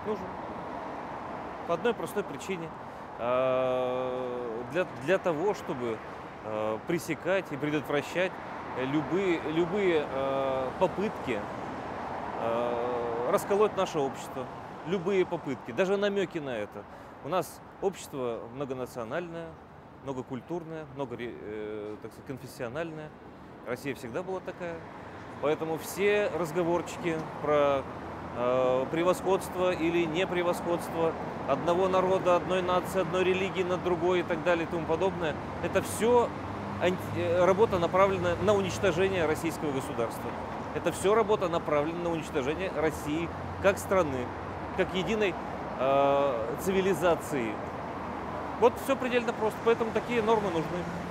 Нужен. По одной простой причине. Для того, чтобы пресекать и предотвращать любые попытки расколоть наше общество. Любые попытки, даже намеки на это. У нас общество многонациональное, многокультурное, так сказать, конфессиональное. Россия всегда была такая. Поэтому все разговорчики про превосходство или непревосходство одного народа, одной нации, одной религии над другой и так далее и тому подобное, это все работа, направлена на уничтожение российского государства. Это все работа, направлена на уничтожение России как страны, как единой цивилизации. Вот все предельно просто, поэтому такие нормы нужны.